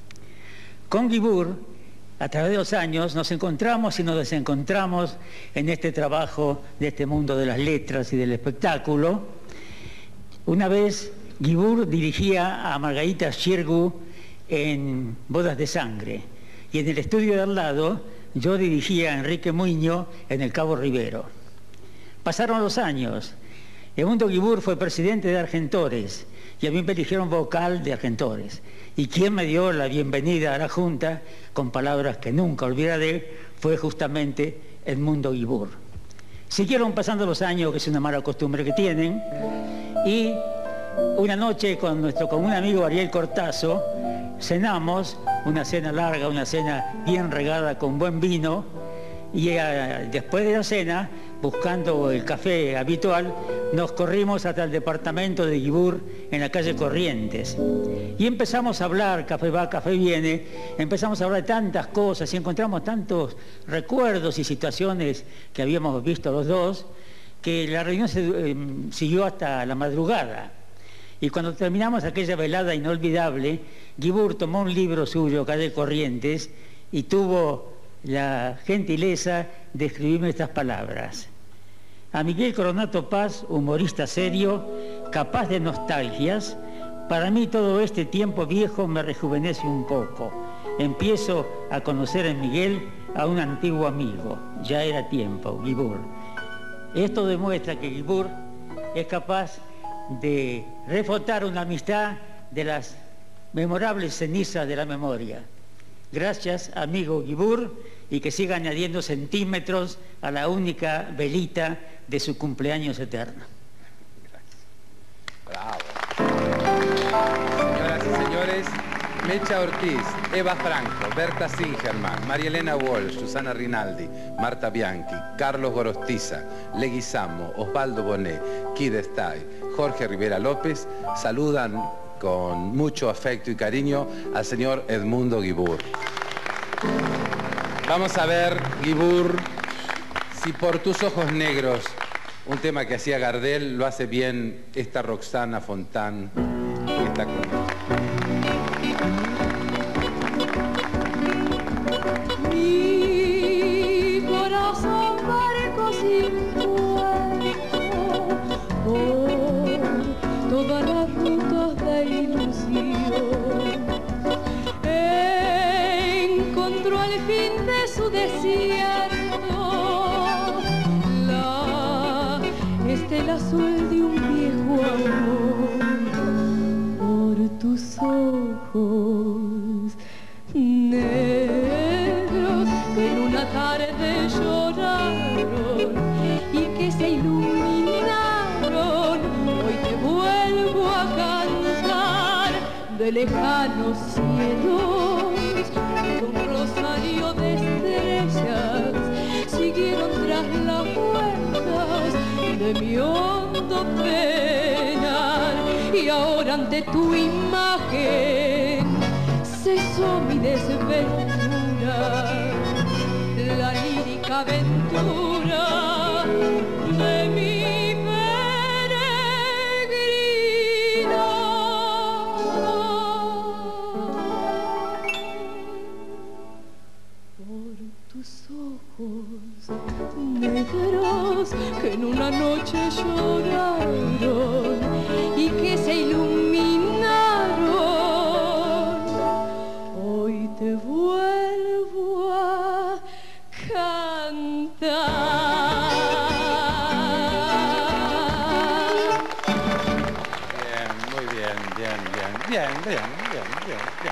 Speaker 16: Con Guibur, a través de los años, nos encontramos y nos desencontramos en este trabajo de este mundo de las letras y del espectáculo. Una vez Guibur dirigía a Margarita Xirgu en Bodas de Sangre. Y en el estudio de al lado, yo dirigía a Enrique Muñoz en el Cabo Rivero. Pasaron los años. Edmundo Guibur fue presidente de Argentores y a mí me eligieron vocal de Argentores. Y quien me dio la bienvenida a la Junta, con palabras que nunca olvidaré, fue justamente Edmundo Guibur. Siguieron pasando los años, que es una mala costumbre que tienen, y una noche con, nuestro, con un amigo Ariel Cortazo, cenamos, una cena larga, una cena bien regada con buen vino, y eh, después de la cena, buscando el café habitual, nos corrimos hasta el departamento de Guibur en la calle Corrientes. Y empezamos a hablar, café va, café viene, empezamos a hablar de tantas cosas y encontramos tantos recuerdos y situaciones que habíamos visto los dos, que la reunión se, eh, siguió hasta la madrugada. Y cuando terminamos aquella velada inolvidable, Guibur tomó un libro suyo, Calle Corrientes, y tuvo la gentileza de escribirme estas palabras. A Miguel Coronato Paz, humorista serio, capaz de nostalgias, para mí todo este tiempo viejo me rejuvenece un poco. Empiezo a conocer en Miguel a un antiguo amigo. Ya era tiempo, Guibur. Esto demuestra que Guibur es capaz de refutar una amistad de las memorables cenizas de la memoria. Gracias, amigo Guibur, y que siga añadiendo centímetros a la única velita de su cumpleaños eterno.
Speaker 1: Bravo. Señoras y señores, Mecha Ortiz, Eva Franco, Berta Singerman, María Elena Walsh, Susana Rinaldi, Marta Bianchi, Carlos Gorostiza, Leguizamo, Osvaldo Bonet, Kid Stay, Jorge Rivera López, saludan con mucho afecto y cariño al señor Edmundo Guibur. Vamos a ver, Guibur, si por tus ojos negros, un tema que hacía Gardel, lo hace bien esta Roxana Fontán, que está con
Speaker 3: Mi corazón barco sin puerto por todas las rutas de ilusión. Encontró al fin de su desierto la estela azul de un viejo
Speaker 17: amor por tus ojos negros que en una tarde lloraron y que se iluminaron. Hoy te vuelvo a cantar de lejanos cielos, un rosario de estrellas siguieron tras las huellas de mi hondo penar, y ahora ante tu imagen cesó mi desventura, la lírica aventura de mi peregrino. Por tus ojos negros que en una noche lloraron y que se iluminaron, hoy te vuelvo a cantar.
Speaker 1: Bien, muy bien, bien, bien, bien, bien, bien, bien, bien.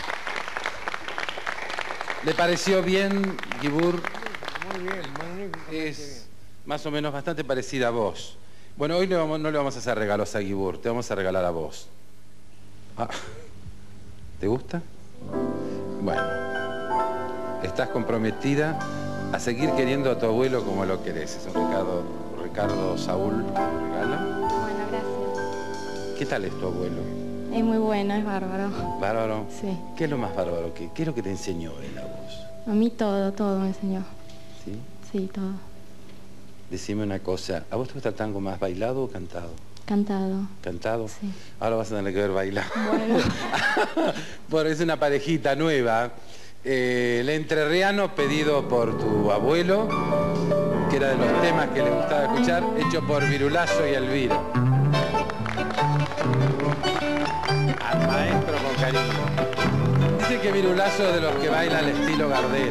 Speaker 1: ¿Le pareció bien, Guibur?
Speaker 14: Muy bien, magnífico.
Speaker 1: Es más o menos bastante parecida a vos. Bueno, hoy le vamos, no le vamos a hacer regalos a Guibur, te vamos a regalar a vos. Ah, ¿te gusta? Bueno, estás comprometida a seguir queriendo a tu abuelo como lo querés. Es un Ricardo, Ricardo Saúl que te regala.
Speaker 5: Bueno, gracias.
Speaker 1: ¿Qué tal es tu abuelo?
Speaker 5: Es muy bueno, es bárbaro.
Speaker 1: ¿Bárbaro?
Speaker 5: Sí.
Speaker 1: ¿Qué es lo más bárbaro? ¿Qué, qué es lo que te enseñó él a vos?
Speaker 5: A mí todo, todo me enseñó.
Speaker 1: ¿Sí?
Speaker 5: Sí, todo.
Speaker 1: Decime una cosa, ¿a vos te gusta el tango más bailado o cantado?
Speaker 5: Cantado.
Speaker 1: ¿Cantado?
Speaker 5: Sí.
Speaker 1: Ahora vas a tener que ver bailado.
Speaker 5: Bueno.
Speaker 1: Porque es una parejita nueva. Eh, el entrerriano pedido por tu abuelo, que era de los temas que le gustaba escuchar, hecho por Virulazo y Elvira. Al maestro con cariño. Dice que Virulazo es de los que baila al estilo Gardel.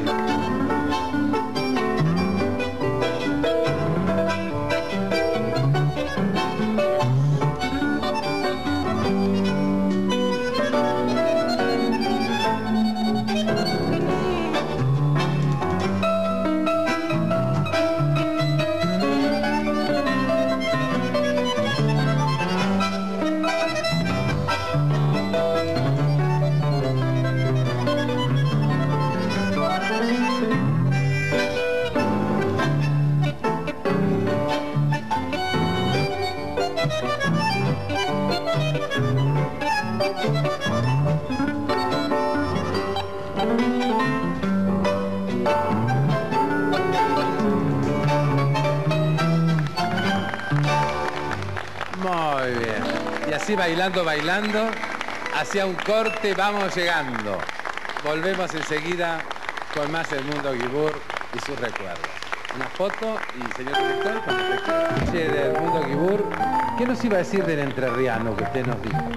Speaker 1: Muy bien. Y así bailando, bailando, hacia un corte vamos llegando. Volvemos enseguida con más El Mundo Guibur y sus recuerdos. Una foto y, señor director, cuando usted quiera. Che, del Mundo Guibur, ¿qué nos iba a decir del entrerriano que usted nos dijo?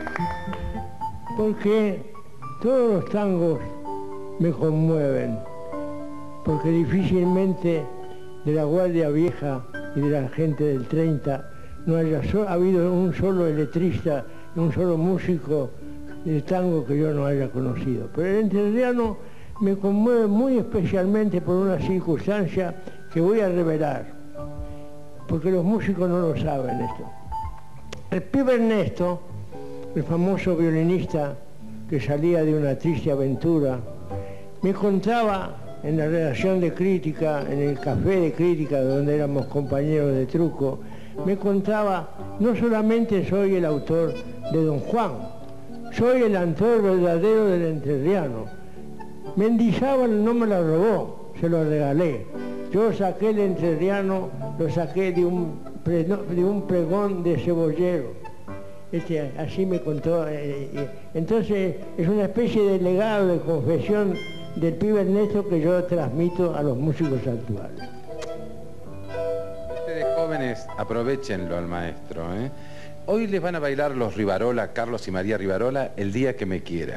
Speaker 14: Porque todos los tangos me conmueven, porque difícilmente de la Guardia Vieja y de la gente del treinta no haya so- habido un solo letrista, un solo músico de tango que yo no haya conocido. Pero el entrerriano me conmueve muy especialmente por una circunstancia que voy a revelar, porque los músicos no lo saben esto. El pibe Ernesto, el famoso violinista que salía de una triste aventura, me contaba en la redacción de crítica, en el café de crítica donde éramos compañeros de truco, me contaba, no solamente soy el autor de Don Juan, soy el autor verdadero del entrerriano. Mendizábal no me la robó, se lo regalé. Yo saqué el entrerriano, lo saqué de un, pre, de un pregón de cebollero. Este, así me contó. Eh, eh, entonces es una especie de legado, de confesión del pibe Ernesto que yo transmito a los músicos actuales.
Speaker 1: Ustedes jóvenes, aprovechenlo al maestro, ¿eh? Hoy les van a bailar los Rivarola, Carlos y María Rivarola, El Día que Me Quieras.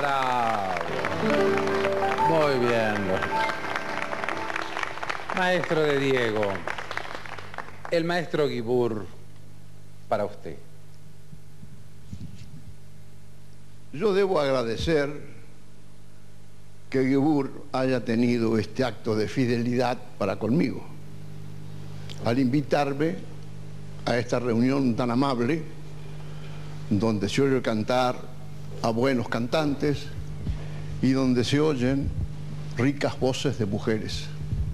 Speaker 1: Bravo. Muy bien. Maestro de Diego, el maestro Guibur, para usted.
Speaker 11: Yo debo agradecer que Guibur haya tenido este acto de fidelidad para conmigo, al invitarme a esta reunión tan amable, donde se oye cantar a buenos cantantes y donde se oyen ricas voces de mujeres.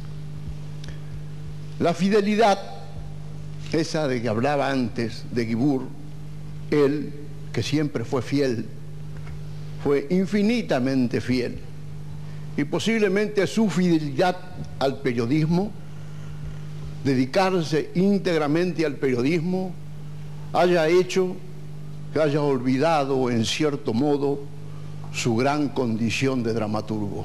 Speaker 11: La fidelidad, esa de que hablaba antes de Guibur, él, que siempre fue fiel, fue infinitamente fiel. Y posiblemente su fidelidad al periodismo, dedicarse íntegramente al periodismo, haya hecho que haya olvidado en cierto modo su gran condición de dramaturgo.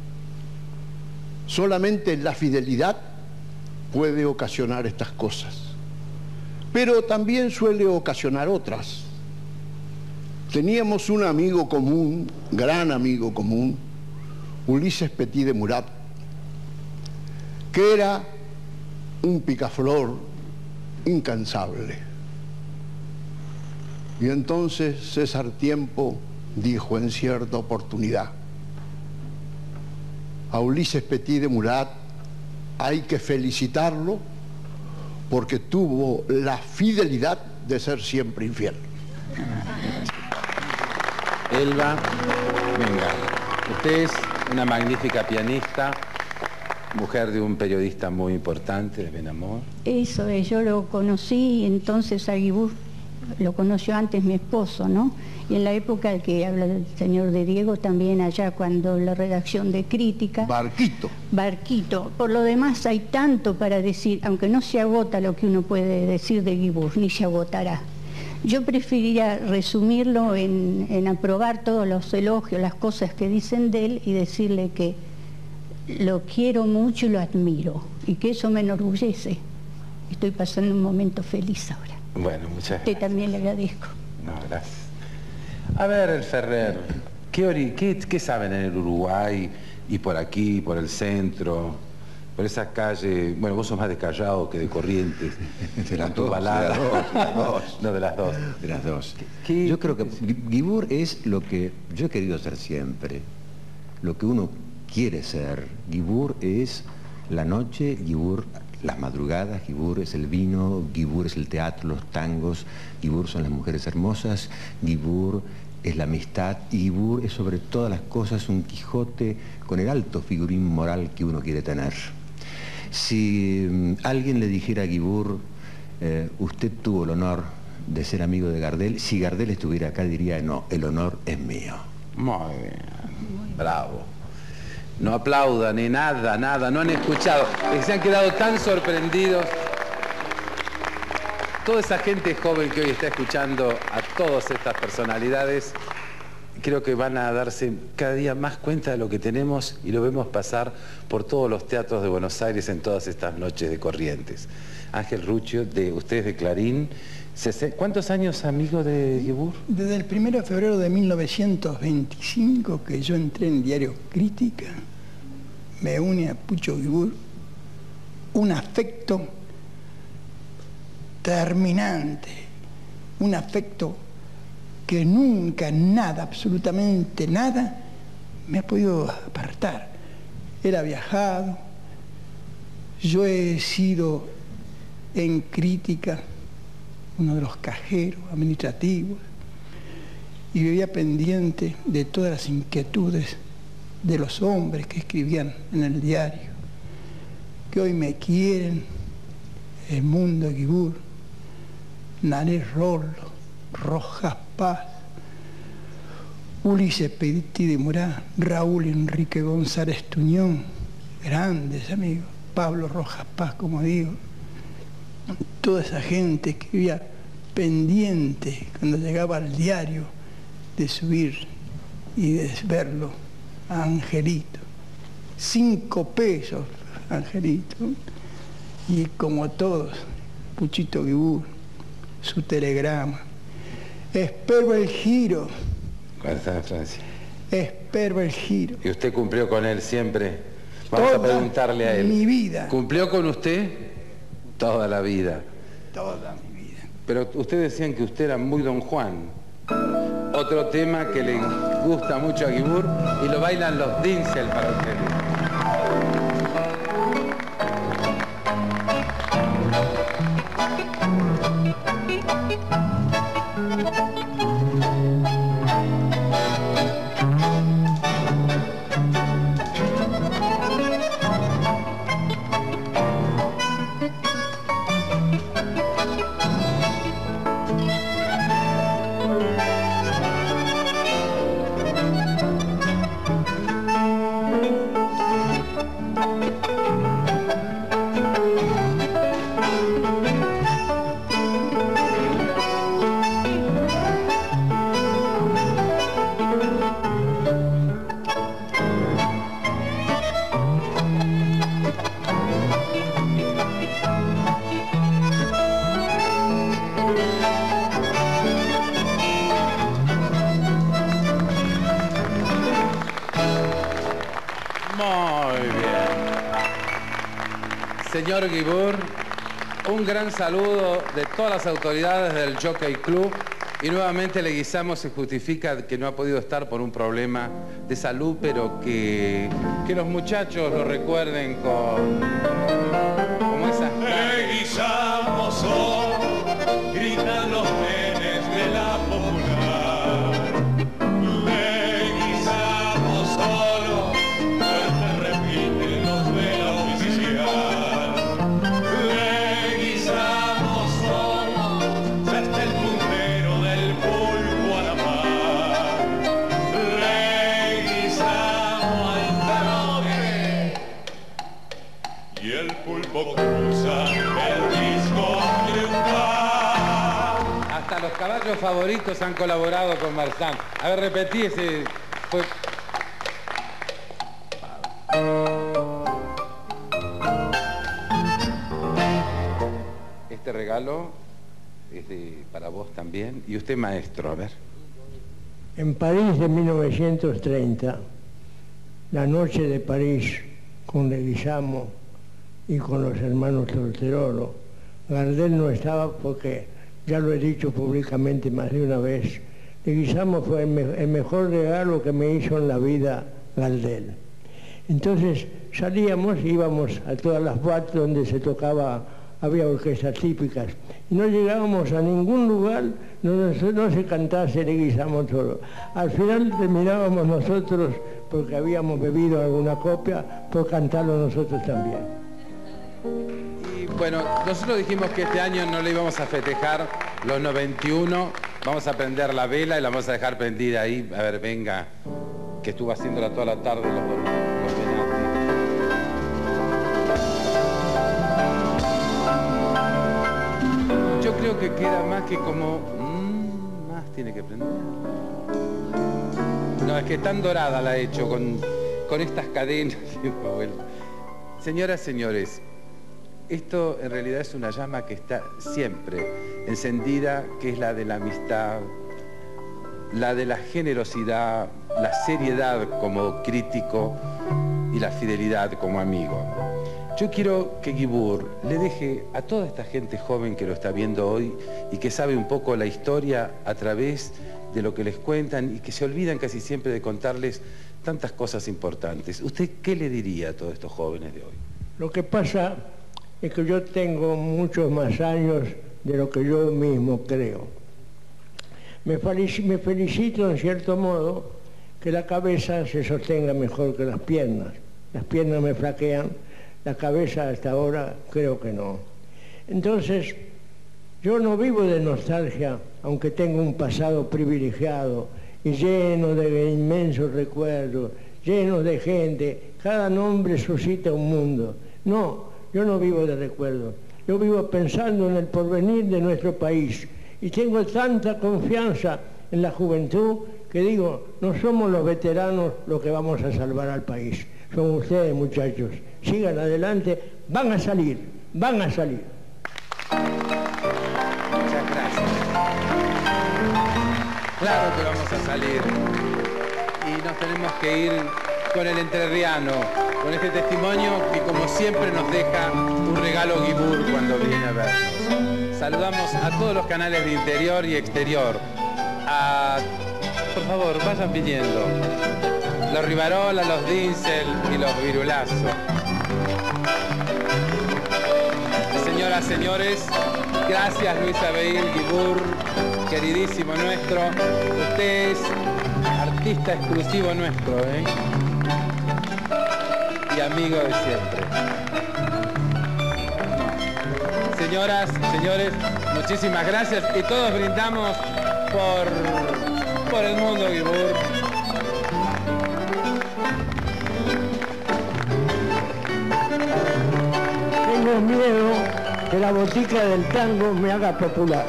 Speaker 11: Solamente la fidelidad puede ocasionar estas cosas, pero también suele ocasionar otras. Teníamos un amigo común, gran amigo común, Ulises Petit de Murat, que era un picaflor incansable. Y entonces César Tiempo dijo en cierta oportunidad: a Ulises Petit de Murat hay que felicitarlo porque tuvo la fidelidad de ser siempre infiel.
Speaker 1: Elba, venga, usted es una magnífica pianista, mujer de un periodista muy importante, de Benamor.
Speaker 18: Eso es, yo lo conocí entonces a Guibur, lo conoció antes mi esposo, ¿no? Y en la época que habla el señor de Diego, también allá cuando la redacción de crítica...
Speaker 11: Barquito.
Speaker 18: Barquito. Por lo demás hay tanto para decir, aunque no se agota lo que uno puede decir de Guibur, ni se agotará. Yo preferiría resumirlo en, en aprobar todos los elogios, las cosas que dicen de él y decirle que lo quiero mucho y lo admiro y que eso me enorgullece. Estoy pasando un momento feliz ahora.
Speaker 1: Bueno, muchas gracias.
Speaker 18: Usted también le agradezco.
Speaker 1: No, gracias. A ver, el Ferrer, ¿qué, ori qué, ¿qué saben en el Uruguay y por aquí, por el centro, por esa calle? Bueno, vos sos más de Callao que de Corrientes.
Speaker 10: De las
Speaker 1: tu
Speaker 10: dos,
Speaker 1: balada.
Speaker 10: de las dos, de las dos.
Speaker 1: No, de las dos.
Speaker 10: De las dos.
Speaker 1: ¿Qué?
Speaker 10: Yo creo que Guibur es lo que yo he querido ser siempre, lo que uno quiere ser. Guibur es la noche, Guibur las madrugadas, Guibur es el vino, Guibur es el teatro, los tangos, Guibur son las mujeres hermosas, Guibur es la amistad, y Guibur es sobre todas las cosas un Quijote con el alto figurín moral que uno quiere tener. Si um, alguien le dijera a Guibur, eh, usted tuvo el honor de ser amigo de Gardel, si Gardel estuviera acá diría, no, el honor es mío.
Speaker 1: Muy bien, bravo. No aplaudan ni nada, nada, no han escuchado. Se han quedado tan sorprendidos. Toda esa gente joven que hoy está escuchando a todas estas personalidades, creo que van a darse cada día más cuenta de lo que tenemos y lo vemos pasar por todos los teatros de Buenos Aires en todas estas noches de Corrientes. Ángel Ruccio, de ustedes de Clarín. ¿Cuántos años amigo de Guibur?
Speaker 19: Desde el primero de febrero de mil novecientos veinticinco que yo entré en Diario Crítica, me une a Pucho Guibur un afecto terminante, un afecto que nunca nada, absolutamente nada, me ha podido apartar. Él ha viajado, yo he sido en Crítica uno de los cajeros administrativos y vivía pendiente de todas las inquietudes de los hombres que escribían en el diario, que hoy me quieren, El Mundo de Guibur, Nané Rollo, Rojas Paz, Ulises Petit de Murat, Raúl Enrique González Tuñón, grandes amigos, Pablo Rojas Paz, como digo, toda esa gente que vivía pendiente cuando llegaba al diario de subir y de verlo a Angelito. Cinco pesos, Angelito. Y como todos, Puchito Guibur, su telegrama. Espero el giro.
Speaker 1: ¿Cuál está en Francia?
Speaker 19: Espero el giro.
Speaker 1: ¿Y usted cumplió con él siempre? Vamos
Speaker 19: Toda
Speaker 1: a preguntarle a él.
Speaker 19: mi vida.
Speaker 1: ¿Cumplió con usted? Toda la vida.
Speaker 19: Toda mi vida.
Speaker 1: Pero ustedes decían que usted era muy Don Juan. Otro tema que le gusta mucho a Guibur y lo bailan los Dinsel para ustedes. Señor Guibur, un gran saludo de todas las autoridades del Jockey Club y nuevamente Leguizamo se justifica que no ha podido estar por un problema de salud, pero que, que los muchachos lo recuerden con como esas...
Speaker 9: Leguizamo son, gritan los nenes de la popular. Leguizamo solo, fuerte repiten los de la oficial.
Speaker 1: Hasta los caballos favoritos han colaborado con Marsan. A ver, repetí ese... Fue... Este regalo es de, para vos también. Y usted, maestro, a ver.
Speaker 14: En París de mil novecientos treinta, la noche de París, con Leguizamo y con los hermanos Torterolo, Gardel no estaba porque, ya lo he dicho públicamente más de una vez, Leguizamo fue el, me el mejor regalo que me hizo en la vida Gardel. Entonces salíamos, íbamos a todas las boates donde se tocaba, había orquestas típicas, y no llegábamos a ningún lugar donde no se cantase Leguizamo solo. Al final terminábamos nosotros, porque habíamos bebido alguna copia, por cantarlo nosotros también.
Speaker 1: Y bueno, nosotros dijimos que este año no le íbamos a festejar los noventa y uno, vamos a prender la vela y la vamos a dejar prendida ahí, a ver, venga, que estuvo haciéndola toda la tarde los, los Benatti. Yo creo que queda más que como, mmm, más tiene que prender. No, es que tan dorada la he hecho con, con estas cadenas. Señoras, señores, esto en realidad es una llama que está siempre encendida, que es la de la amistad, la de la generosidad, la seriedad como crítico y la fidelidad como amigo. Yo quiero que Guibur le deje a toda esta gente joven que lo está viendo hoy y que sabe un poco la historia a través de lo que les cuentan y que se olvidan casi siempre de contarles tantas cosas importantes. ¿Usted qué le diría a todos estos jóvenes de hoy?
Speaker 14: Lo que pasa es que yo tengo muchos más años de lo que yo mismo creo. Me felicito, me felicito en cierto modo que la cabeza se sostenga mejor que las piernas. Las piernas me flaquean, la cabeza hasta ahora creo que no. Entonces, yo no vivo de nostalgia, aunque tengo un pasado privilegiado y lleno de inmensos recuerdos, lleno de gente. Cada nombre suscita un mundo. No, yo no vivo de recuerdos. Yo vivo pensando en el porvenir de nuestro país y tengo tanta confianza en la juventud que digo, no somos los veteranos los que vamos a salvar al país. Son ustedes, muchachos. Sigan adelante, van a salir, van a salir.
Speaker 1: Muchas gracias. Claro que vamos a salir. y nos tenemos que ir con el entrerriano, con este testimonio que como siempre nos deja un regalo Guibur cuando viene a vernos. Saludamos a todos los canales de interior y exterior. A, por favor, vayan viniendo. Los Rivarola, los Dinsel y los Virulazo. Señoras, señores, gracias Luis Abeil Guibur, queridísimo nuestro. Usted es artista exclusivo nuestro, ¿eh? Y amigo de siempre. Señoras, señores, muchísimas gracias y todos brindamos por, por el mundo Guibur.
Speaker 14: Tengo miedo que la botica del tango me haga popular.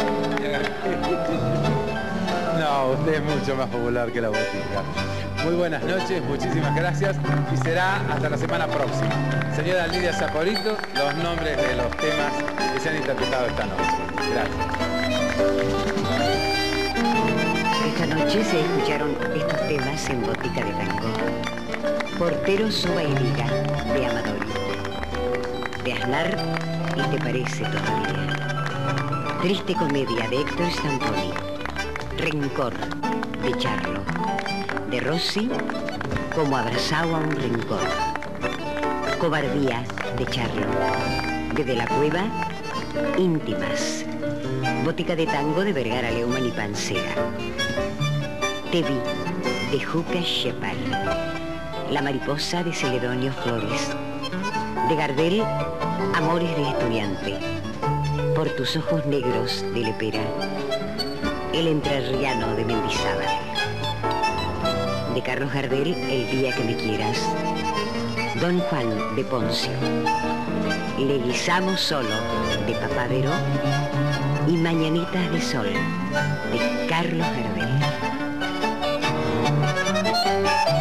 Speaker 1: No, usted es mucho más popular que la botica. Muy buenas noches, muchísimas gracias y será hasta la semana próxima. Señora Lidia Saporito, los nombres de los temas que se han interpretado esta noche. Gracias.
Speaker 20: Esta noche se escucharon estos temas en Botica de Tango. Portero, Soba y Liga, de Amadori. De Aznar, y te parece todavía. Triste comedia, de Héctor Stamponi. Rencor, de Charlo. De Rossi, como abrazado a un rencor. Cobardía, de Charlo. De De la Cueva, Íntimas. Botica de Tango, de Vergara, Leumann y Pancera. Te vi, de Juca Shepard. La Mariposa, de Celedonio Flores. De Gardel, Amores de Estudiante. Por tus ojos negros, de Lepera. El entrerriano, de Mendizábal. De Carlos Gardel, El día que me quieras. Don Juan, de Poncio. Le guisamos solo, de Papadero. Y Mañanitas de Sol, de Carlos Gardel.